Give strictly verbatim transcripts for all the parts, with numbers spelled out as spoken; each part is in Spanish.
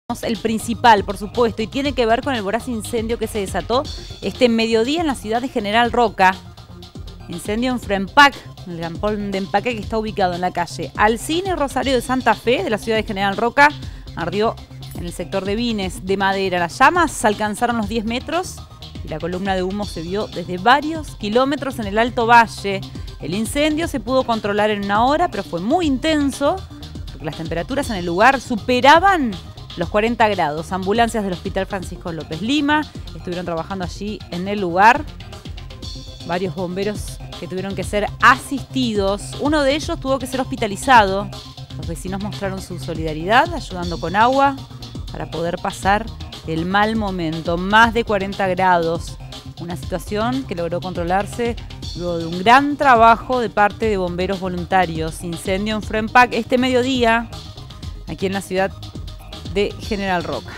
El principal, por supuesto, y tiene que ver con el voraz incendio que se desató este mediodía en la ciudad de General Roca. Incendio en Frempac, el galpón de empaque que está ubicado en la calle Alcine Rosario de Santa Fe, de la ciudad de General Roca. Ardió en el sector de Vines de Madera. Las llamas alcanzaron los diez metros y la columna de humo se vio desde varios kilómetros en el Alto Valle. El incendio se pudo controlar en una hora, pero fue muy intenso porque las temperaturas en el lugar superaban los cuarenta grados. Ambulancias del Hospital Francisco López Lima estuvieron trabajando allí en el lugar. Varios bomberos que tuvieron que ser asistidos. Uno de ellos tuvo que ser hospitalizado. Los vecinos mostraron su solidaridad, ayudando con agua para poder pasar el mal momento. Más de cuarenta grados. Una situación que logró controlarse luego de un gran trabajo de parte de bomberos voluntarios. Incendio en Frempac este mediodía, aquí en la ciudad de General Roca.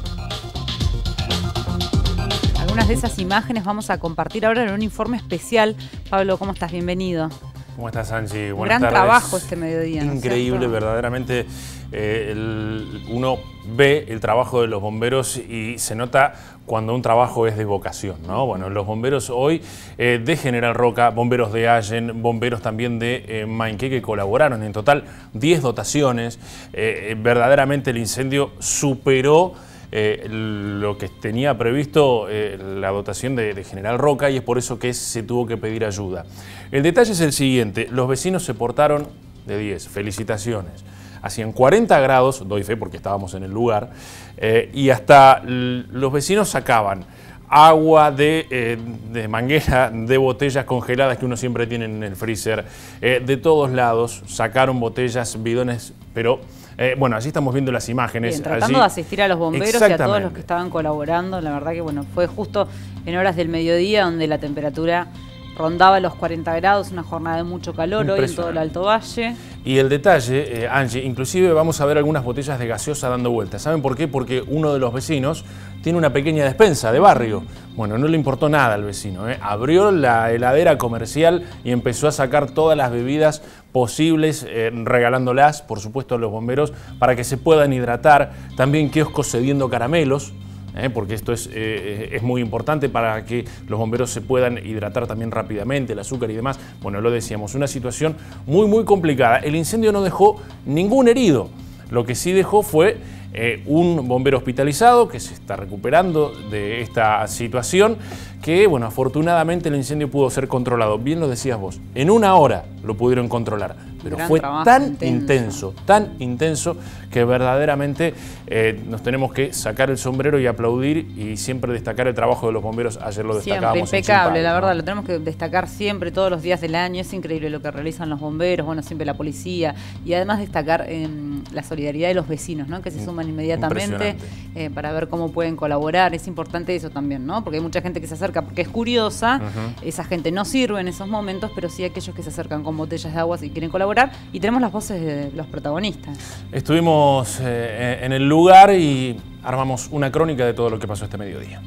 Algunas de esas imágenes vamos a compartir ahora en un informe especial. Pablo, ¿cómo estás? Bienvenido. ¿Cómo estás, Angie? Buenas Gran tardes. trabajo este mediodía, ¿no es Increíble, cierto? verdaderamente. Eh, el, uno ve el trabajo de los bomberos y se nota cuando un trabajo es de vocación, ¿no? Bueno, los bomberos hoy eh, de General Roca, bomberos de Allen, bomberos también de eh, Mainqué, que colaboraron en total diez dotaciones. Eh, verdaderamente el incendio superó Eh, lo que tenía previsto eh, la dotación de, de General Roca, y es por eso que se tuvo que pedir ayuda. El detalle es el siguiente: los vecinos se portaron de diez, felicitaciones. Hacían cuarenta grados, doy fe porque estábamos en el lugar, eh, y hasta los vecinos sacaban agua de, eh, de manguera, de botellas congeladas que uno siempre tiene en el freezer, eh, de todos lados, sacaron botellas, bidones, pero eh, bueno, allí estamos viendo las imágenes. Bien, tratando allí, de asistir a los bomberos y a todos los que estaban colaborando. La verdad que bueno, fue justo en horas del mediodía donde la temperatura rondaba los cuarenta grados, una jornada de mucho calor hoy en todo el Alto Valle. Y el detalle, eh, Angie, inclusive vamos a ver algunas botellas de gaseosa dando vueltas. ¿Saben por qué? Porque uno de los vecinos tiene una pequeña despensa de barrio. Bueno, no le importó nada al vecino, ¿eh? Abrió la heladera comercial y empezó a sacar todas las bebidas posibles, eh, regalándolas, por supuesto, a los bomberos para que se puedan hidratar. También kioscos cediendo caramelos, Eh, porque esto es, eh, es muy importante para que los bomberos se puedan hidratar también rápidamente, el azúcar y demás. Bueno, lo decíamos, una situación muy muy complicada. El incendio no dejó ningún herido. Lo que sí dejó fue eh, un bombero hospitalizado que se está recuperando de esta situación, que bueno, afortunadamente el incendio pudo ser controlado. Bien lo decías vos, en una hora lo pudieron controlar, pero Gran fue tan intenso. intenso, tan intenso que verdaderamente eh, nos tenemos que sacar el sombrero y aplaudir y siempre destacar el trabajo de los bomberos. Ayer lo destacábamos. Siempre impecable, la verdad, ¿no? Lo tenemos que destacar siempre, todos los días del año. Es increíble lo que realizan los bomberos, bueno, siempre la policía, y además destacar eh, la solidaridad de los vecinos, ¿no? Que se suman inmediatamente eh, para ver cómo pueden colaborar. Es importante eso también, ¿no? Porque hay mucha gente que se acerca porque es curiosa. Uh-huh. Esa gente no sirve en esos momentos, pero sí aquellos que se acercan con botellas de agua y quieren colaborar, y tenemos las voces de los protagonistas. Estuvimos eh, en el lugar y armamos una crónica de todo lo que pasó este mediodía.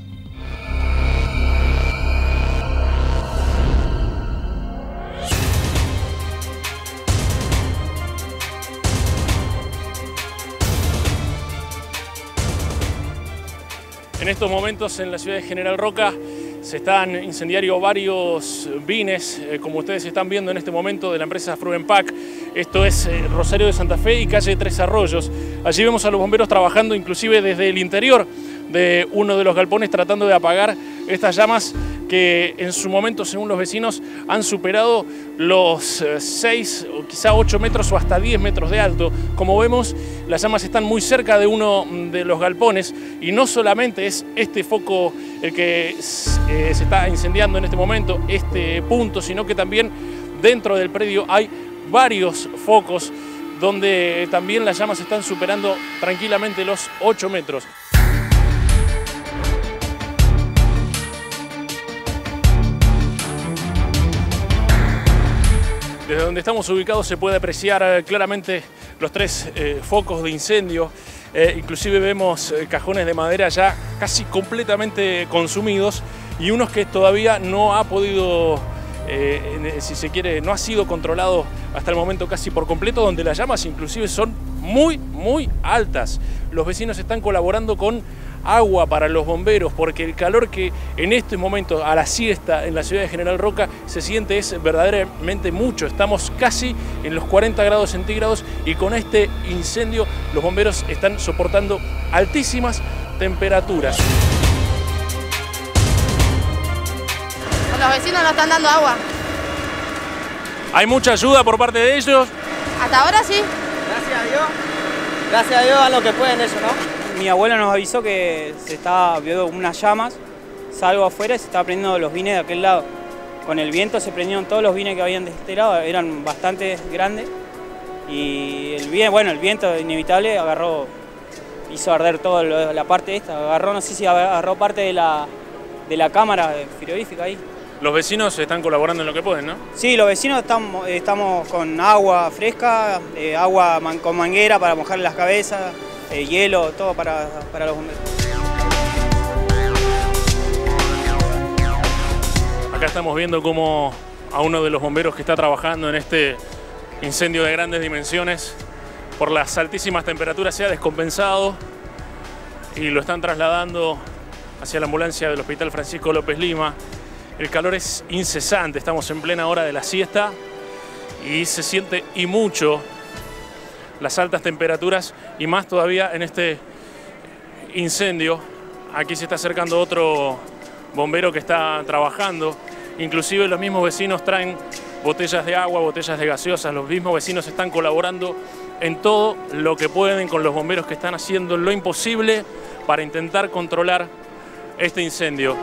En estos momentos en la ciudad de General Roca se están incendiando varios bines, eh, como ustedes están viendo en este momento, de la empresa Frempac. Esto es eh, Rosario de Santa Fe y calle Tres Arroyos. Allí vemos a los bomberos trabajando inclusive desde el interior de uno de los galpones, tratando de apagar estas llamas que en su momento, según los vecinos, han superado los seis o quizá ocho metros o hasta diez metros de alto. Como vemos, las llamas están muy cerca de uno de los galpones, y no solamente es este foco el que eh, se está incendiando en este momento, este punto, sino que también dentro del predio hay varios focos donde también las llamas están superando tranquilamente los ocho metros. Desde donde estamos ubicados se puede apreciar claramente los tres eh, focos de incendio. Eh, inclusive vemos eh, cajones de madera ya casi completamente consumidos, y unos que todavía no ha podido, eh, si se quiere, no ha sido controlado hasta el momento casi por completo, donde las llamas inclusive son muy, muy altas. Los vecinos están colaborando con agua para los bomberos, porque el calor que en este momento a la siesta en la ciudad de General Roca se siente es verdaderamente mucho. Estamos casi en los cuarenta grados centígrados y con este incendio los bomberos están soportando altísimas temperaturas. Los vecinos nos están dando agua. ¿Hay mucha ayuda por parte de ellos? Hasta ahora sí. Gracias a Dios. Gracias a Dios a lo que pueden eso, ¿no? Mi abuelo nos avisó que se estaba viendo unas llamas, salgo afuera y se estaba prendiendo los vines de aquel lado. Con el viento se prendieron todos los vines que habían de este lado, eran bastante grandes. Y el viento, bueno, el viento inevitable agarró, hizo arder toda la parte esta, agarró, no sé si agarró parte de la, de la cámara frigorífica ahí. Los vecinos están colaborando en lo que pueden, ¿no? Sí, los vecinos estamos, estamos con agua fresca, eh, agua man, con manguera para mojar las cabezas, eh, hielo, todo para, para los bomberos. Acá estamos viendo cómo a uno de los bomberos que está trabajando en este incendio de grandes dimensiones, por las altísimas temperaturas se ha descompensado y lo están trasladando hacia la ambulancia del Hospital Francisco López Lima. El calor es incesante, estamos en plena hora de la siesta y se siente y mucho las altas temperaturas y más todavía en este incendio. Aquí se está acercando otro bombero que está trabajando, inclusive los mismos vecinos traen botellas de agua, botellas de gaseosas, los mismos vecinos están colaborando en todo lo que pueden con los bomberos que están haciendo lo imposible para intentar controlar este incendio.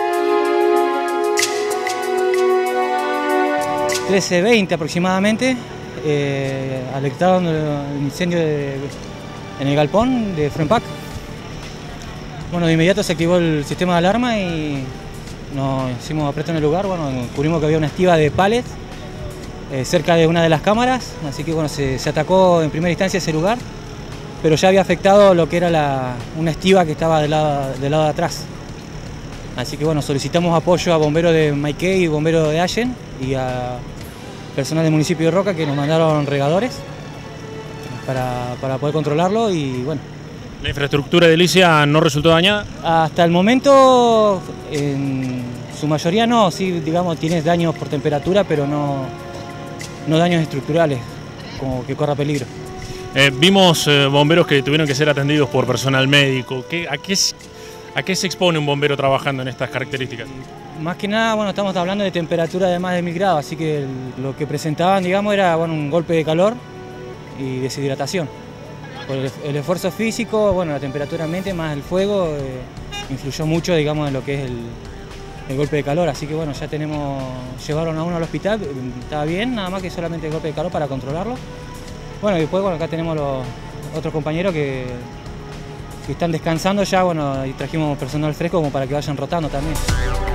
trece veinte aproximadamente, eh, alertaron el incendio de, en el galpón de Fruen-Pac. Bueno, de inmediato se activó el sistema de alarma y nos hicimos apretar en el lugar. Bueno, descubrimos que había una estiba de palets eh, cerca de una de las cámaras, así que bueno, se, se atacó en primera instancia ese lugar, pero ya había afectado lo que era la, una estiba que estaba del lado, del lado de atrás. Así que bueno, solicitamos apoyo a bomberos de Maikey y bomberos de Allen y a personal del municipio de Roca que nos mandaron regadores para, para poder controlarlo y bueno. ¿La infraestructura edilicia no resultó dañada? Hasta el momento, en su mayoría no, sí, digamos, tiene daños por temperatura, pero no, no daños estructurales, como que corra peligro. Eh, vimos eh, bomberos que tuvieron que ser atendidos por personal médico. ¿Qué, a, qué, ¿A qué se expone un bombero trabajando en estas características? Más que nada, bueno, estamos hablando de temperatura de más de mil grados, así que el, lo que presentaban, digamos, era bueno, un golpe de calor y deshidratación. Por el, el esfuerzo físico, bueno, la temperatura ambiente más el fuego eh, influyó mucho, digamos, en lo que es el, el golpe de calor, así que bueno, ya tenemos, llevaron a uno al hospital, estaba bien, nada más que solamente el golpe de calor para controlarlo. Bueno, y después, bueno, acá tenemos los otros compañeros que, que están descansando ya, bueno, y trajimos personal fresco como para que vayan rotando también.